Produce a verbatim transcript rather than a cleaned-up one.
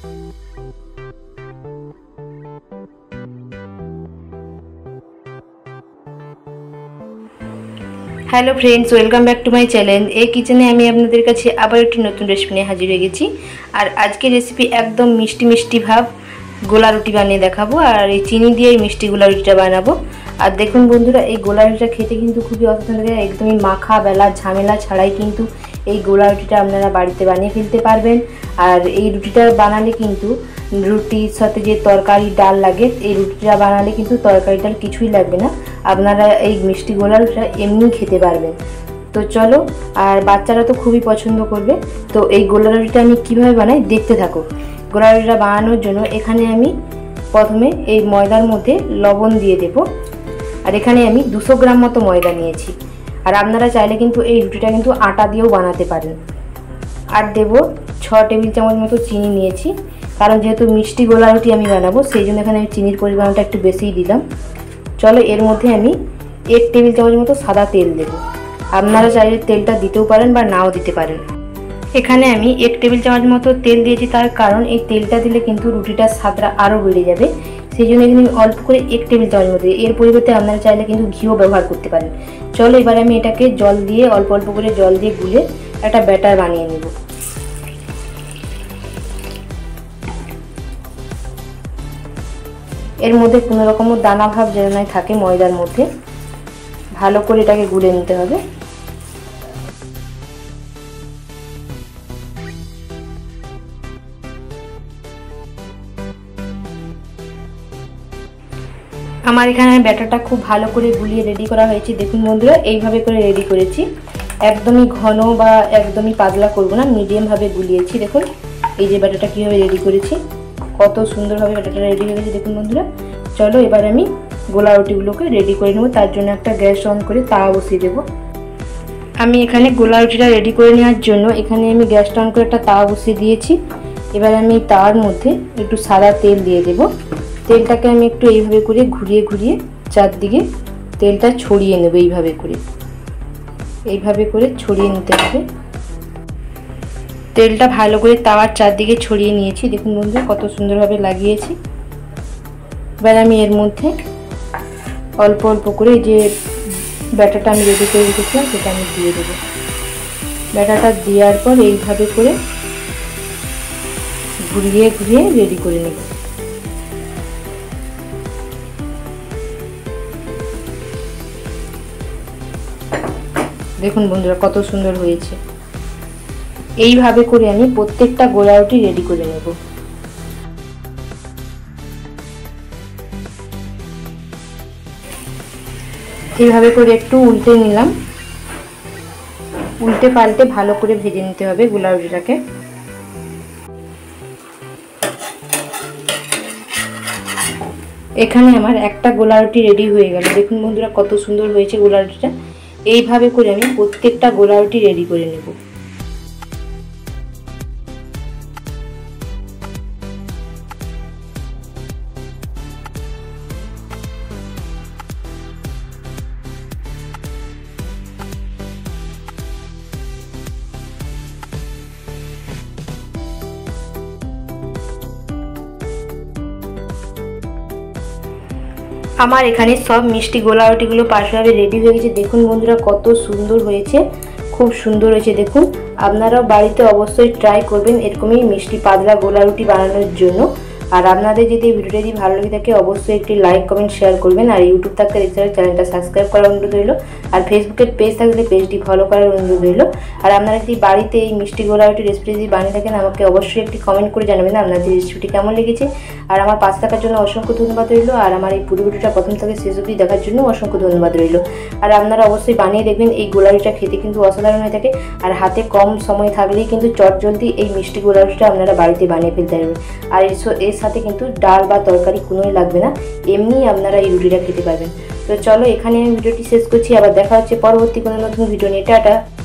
Hello friends, welcome back to my channel. ए किचेने आमी आपनादेर काछे आबार एकटी नतून रेसिपि निये हाजिर हये गेছি। और आजके रेसिपि एकदम मिष्टि मिष्टि भाव गोला रुटी बानिये देखाबो। और এই চিনি দিয়ে মিষ্টি গোলা রুটিটা বানাবো। আর দেখুন বন্ধুরা, এই গোলা রুটিটা খেতে কিন্তু খুবই অসাধারণ লাগে। একদমই মাখা বেলা ঝামেলা ছাড়াই কিন্তু এই গোলা রুটিটা আপনারা বাড়িতে বানিয়ে ফেলতে পারবেন। আর এই রুটিটা বানালে কিন্তু রুটির সাথে যে তরকারি ডাল লাগে, এই রুটিটা বানালে কিন্তু তরকারি ডাল কিছুই লাগবে না। আপনারা এই মিষ্টি গোলা রুটিটা এমনি খেতে পারবেন। তো চলো, আর বাচ্চারা তো খুবই পছন্দ করবে। তো এই গোলা রুটিটা আমি কীভাবে বানাই দেখতে থাকো। গোলা রুটিটা বানানোর জন্য এখানে আমি প্রথমে এই ময়দার মধ্যে লবণ দিয়ে দেব। আর এখানে আমি দুশো গ্রাম মতো ময়দা নিয়েছি। আর আপনারা চাইলে কিন্তু এই রুটিটা কিন্তু আটা দিয়েও বানাতে পারেন। আর দেব ছ টেবিল চামচ মতো চিনি নিয়েছি, কারণ যেহেতু মিষ্টি গোলা রুটি আমি বানাবো সেই জন্য এখানে আমি চিনির পরিমাণটা একটু বেশিই দিলাম। চলো, এর মধ্যে আমি এক টেবিল চামচ মতো সাদা তেল দেব। আপনারা চাইলে তেলটা দিতেও পারেন বা নাও দিতে পারেন। এখানে আমি এক টেবিল চামচ মতো তেল দিয়েছি, তার কারণ এই তেলটা দিলে কিন্তু রুটিটার স্বাদটা আরও বেড়ে যাবে। সেই জন্য এখানে আমি অল্প করে এক টেবিল চামচ মতো, এর পরিবর্তে আপনারা চাইলে কিন্তু ঘিও ব্যবহার করতে পারেন। চলো, এবার আমি এটাকে জল দিয়ে অল্প অল্প করে জল দিয়ে গুলে একটা ব্যাটার বানিয়ে নেব। এর মধ্যে কোনো রকম দানা ভাব যেন না থাকে ময়দার মধ্যে, ভালো করে এটাকে গুলে নিতে হবে। আমার এখানে ব্যাটারটা খুব ভালো করে গুলিয়ে রেডি করা হয়েছে। দেখুন বন্ধুরা, এইভাবে করে রেডি করেছি। একদমই ঘন বা একদমই পাতলা করব না, মিডিয়াম ভাবে গুলিয়েছি। দেখুন এই যে ব্যাটারটা কীভাবে রেডি করেছি, কত সুন্দরভাবে ব্যাটারটা রেডি হয়ে গেছে। দেখুন বন্ধুরা, চলো এবার আমি গোলা রুটিগুলোকে রেডি করে নেব। তার জন্য একটা গ্যাস অন করে তাওয়া বসিয়ে দেব। আমি এখানে গোলা রুটিটা রেডি করে নেওয়ার জন্য এখানে আমি গ্যাসটা অন করে একটা তাওয়া বসিয়ে দিয়েছি। এবার আমি তাওয়ার মধ্যে একটু সাদা তেল দিয়ে দেব। তেলটাকে আমি একটু এইভাবে করে ঘুরিয়ে ঘুরিয়ে চারদিকে তেলটা ছড়িয়ে নেব। এইভাবে করে এইভাবে করে ছড়িয়ে নিতে হবে। তেলটা ভালো করে তাওয়ার চারদিকে ছড়িয়ে নিয়েছি। দেখুন বন্ধুরা, কত সুন্দরভাবে লাগিয়েছি। এবার আমি এর মধ্যে অল্প অল্প করে যে ব্যাটারটা আমি রেডি করে রেখেছিলাম সেটা আমি দিয়ে দেবো। ব্যাটারটা দেওয়ার পর এইভাবে করে ঘুরিয়ে ঘুরিয়ে রেডি করে নেব। দেখুন বন্ধুরা, কত সুন্দর হয়েছে। এইভাবে করে আমি প্রত্যেকটা গোলা রুটি রেডি করে নেব। এইভাবে করে একটু উল্টে নিলাম। উল্টে পাল্টে ভালো করে ভেজে নিতে হবে গোলা রুটিটাকে। এখানে আমার একটা গোলা রুটি রেডি হয়ে গেল। দেখুন বন্ধুরা, কত সুন্দর হয়েছে গোলা রুটিটা। এইভাবে করে আমি প্রত্যেকটা গোলা রুটি রেডি করে নেব। আমার এখানে সব মিষ্টি গোলা রুটিগুলো পারফেক্টভাবে রেডি হয়ে গেছে। দেখুন বন্ধুরা, কত সুন্দর হয়েছে, খুব সুন্দর হয়েছে। দেখুন, আপনারাও বাড়িতে অবশ্যই ট্রাই করবেন এরকমই মিষ্টি পাতলা গোলা রুটি বানানোর জন্য। আর আপনাদের যদি এই ভিডিওটা যদি ভালো লাগে থাকে অবশ্যই একটি লাইক কমেন্ট শেয়ার করবেন। আর ইউটিউব থাকতে চ্যানেলটা সাবস্ক্রাইব করার অনুরোধ রইল। আর ফেসবুকের পেজ থাকলে পেজটি ফলো করার অনুরোধ রইল। আর আপনারা যদি বাড়িতে এই মিষ্টি গোলা রুটি রেসিপি যদি বানিয়ে থাকেন আমাকে অবশ্যই একটি কমেন্ট করে জানাবেন আপনাদের রেসিপিটি কেমন লেগেছে। আর আমার পাশে থাকার জন্য অসংখ্য ধন্যবাদ রইল। আর আমার এই পুরো ভিডিওটা প্রথম থেকে শেষ অবধি দেখার জন্য অসংখ্য ধন্যবাদ রইল। আর আপনারা অবশ্যই বানিয়ে দেখবেন, এই গোলা রুটিটা খেতে কিন্তু অসাধারণ হয়ে থাকে। আর হাতে কম সময় থাকলেই কিন্তু চটজলদি এই মিষ্টি গোলা রুটিটা আপনারা বাড়িতে বানিয়ে ফেলতে পারবেন। আর এর সাথে কিন্তু ডাল বা তরকারি কোনোই লাগবে না, এমনি আপনারা এই রুটিটা খেতে পারবেন। তো চলো, এখানে আমি ভিডিওটি শেষ করছি। আবার দেখা হচ্ছে পরবর্তী কোনো নতুন ভিডিও নিয়ে। টাটা।